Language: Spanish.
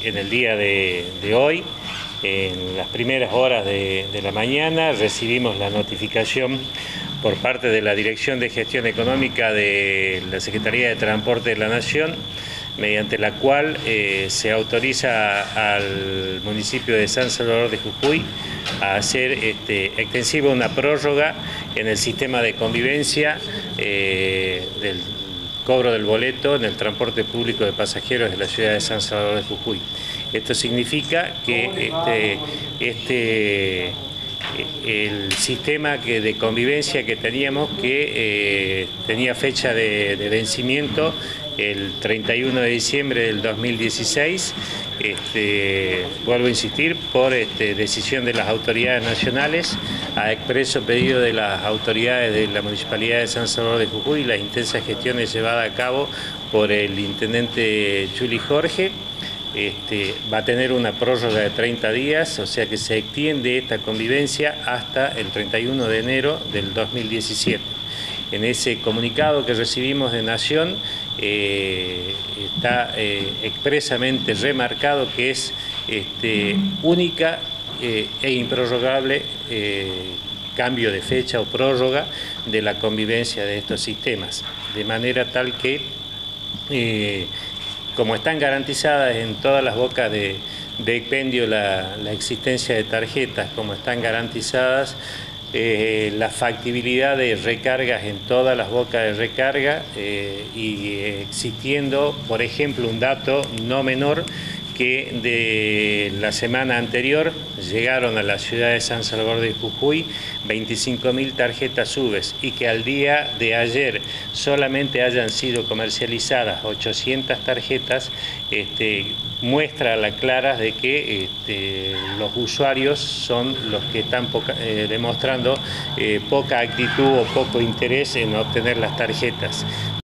En el día de hoy, en las primeras horas de la mañana, recibimos la notificación por parte de la Dirección de Gestión Económica de la Secretaría de Transporte de la Nación, mediante la cual se autoriza al municipio de San Salvador de Jujuy a hacer extensiva una prórroga en el sistema de convivencia del cobro del boleto en el transporte público de pasajeros de la ciudad de San Salvador de Jujuy. Esto significa que el sistema de convivencia que teníamos, que tenía fecha de vencimiento el 31 de diciembre del 2016, vuelvo a insistir, por decisión de las autoridades nacionales, a expreso pedido de las autoridades de la Municipalidad de San Salvador de Jujuy, las intensas gestiones llevadas a cabo por el intendente Chuli Jorge. Va a tener una prórroga de 30 días, o sea que se extiende esta convivencia hasta el 31 de enero del 2017. En ese comunicado que recibimos de Nación está expresamente remarcado que es única e improrrogable cambio de fecha o prórroga de la convivencia de estos sistemas, de manera tal que como están garantizadas en todas las bocas de expendio la existencia de tarjetas, como están garantizadas la factibilidad de recargas en todas las bocas de recarga y existiendo, por ejemplo, un dato no menor, que de la semana anterior llegaron a la ciudad de San Salvador de Jujuy 25.000 tarjetas UVES y que al día de ayer solamente hayan sido comercializadas 800 tarjetas, muestra a la clara de que los usuarios son los que están demostrando poca actitud o poco interés en obtener las tarjetas.